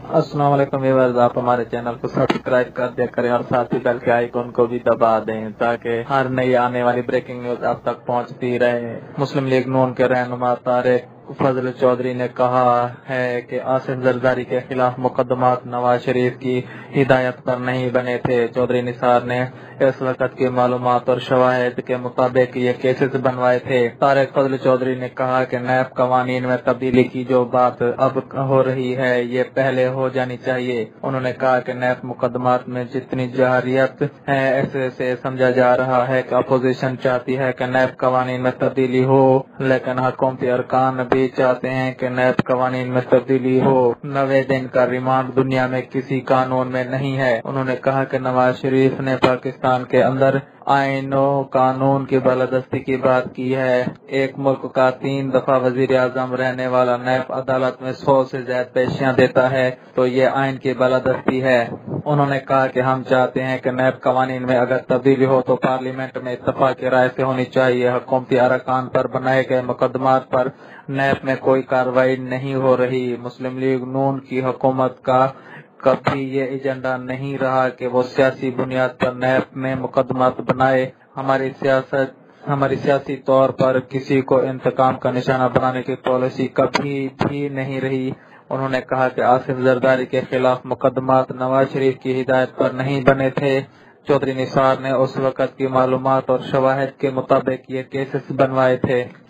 अस्सलाम वालेकुम व्यूअर्स, आप हमारे चैनल को सब्सक्राइब कर दिया करें और साथ ही बेल के आइकन को भी दबा दें ताकि हर नई आने वाली ब्रेकिंग न्यूज आप तक पहुंचती रहे। मुस्लिम लीग नून के रहनुमा तारिक फजल चौधरी ने कहा है कि आसिफ जरदारी के खिलाफ मुकदमात नवाज शरीफ की हिदायत पर नहीं बने थे। चौधरी निसार ने इस वक्त की मालूमात और शवाहिद के मुताबिक ये केसेस बनवाए थे। तारिक फजल चौधरी ने कहा कि नैब कवानीन में तब्दीली की जो बात अब हो रही है ये पहले हो जानी चाहिए। उन्होंने कहा कि नैब मुकदमात में जितनी जहरियत है ऐसे से समझा जा रहा है कि अपोजिशन चाहती है कि नैब कवानीन में तब्दीली हो, लेकिन हुकूमती अरकान भी चाहते हैं कि नैब कवानीन में तब्दीली हो। 90 दिन का रिमांड दुनिया में किसी कानून में नहीं है। उन्होंने कहा कि नवाज शरीफ ने पाकिस्तान के अंदर आईनों कानून की बालादस्ती की बात की है। एक मुल्क का 3 दफा वजीर आजम रहने वाला नैब अदालत में 100 से ज्यादा पेशियां देता है तो ये आइन की बालादस्ती है। उन्होंने कहा कि हम चाहते हैं कि नैब कवानीन में अगर तब्दीली हो तो पार्लियामेंट में इत्तफाक़ी राय से होनी चाहिए। हुकूमती अरकान पर बनाए गए मुकदमात पर नैब में कोई कार्रवाई नहीं हो रही। मुस्लिम लीग नून की हुकूमत का कभी ये एजेंडा नहीं रहा कि वो सियासी बुनियाद पर नैब में मुकदमात बनाए। हमारी सियासी तौर पर किसी को इंतकाम का निशाना बनाने की पॉलिसी कभी भी नहीं रही। उन्होंने कहा कि आसिफ जरदारी के खिलाफ मुकदमात नवाज शरीफ की हिदायत पर नहीं बने थे। चौधरी निसार ने उस वक्त की मालूमात और शवाहिद के मुताबिक ये केसेस बनवाए थे।